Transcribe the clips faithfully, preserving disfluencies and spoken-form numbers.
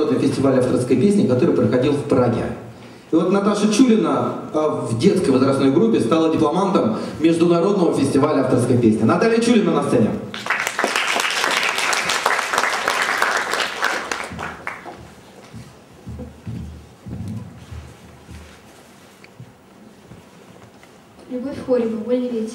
международный фестиваль авторской песни, который проходил в Праге. И вот Наташа Чулина в детской возрастной группе стала дипломантом международного фестиваля авторской песни. Наталья Чулина на сцене. Любовь Хорьева, «Вольный ветер».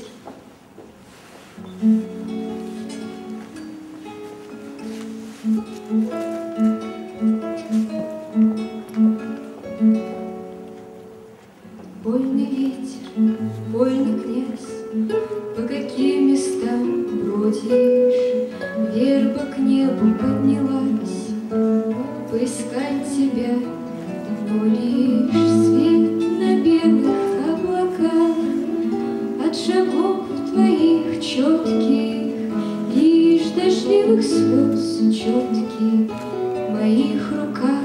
Вольный ветер, вольный князь, по каким местам бродишь? Верба к небу поднялась, поискать тебя, но лишь свет на белых облаках. От шагов твоих четких, лишь дождливых слез четких в моих руках.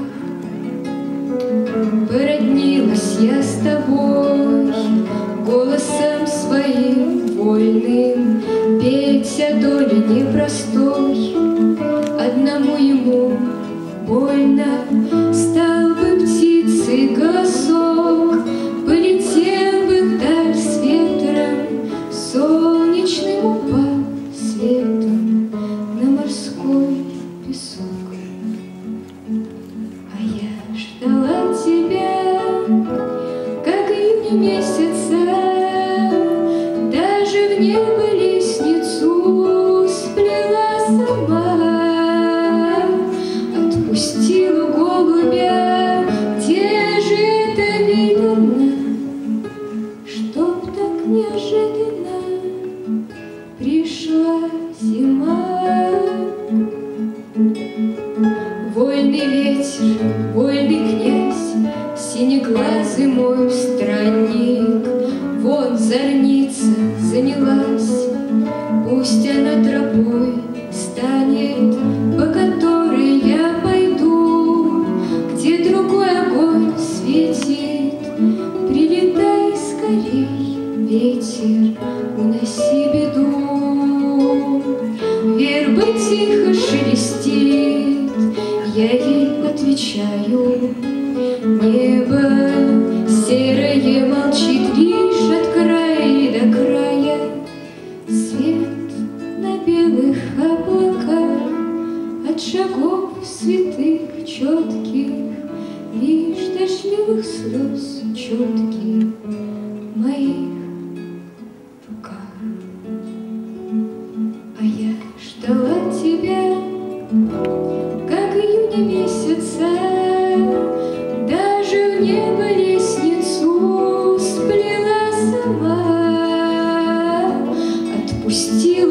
Породнилась я с тобой, голосом своим вольным, петь о доле непростой. Одному ему больно, стал бы птицей голосок, полетел бы вдаль с ветром, солнечным упал светом на морской песок. А я ждала тебя, как июня месяца, даже в небо лестницу сплела сама, отпустила голубя, где же это видно, чтоб так неожиданно пришла зима. Вольный ветер, вольный князь, синеглазый мой странник, вон зорница занялась, пусть она тропой станет, по которой я пойду, где другой огонь светит. Прилетай скорей, ветер, уноси беду. Верба тихо шелестит, я ей отвечаю. Небо серое молчит лишь от края до края. Свет на белых облаках, от шагов святых четких, лишь дождливых слез четких в моих руках. А я ждала тебя, как июня месяца, даже в небо лестницу сплела сама, отпустила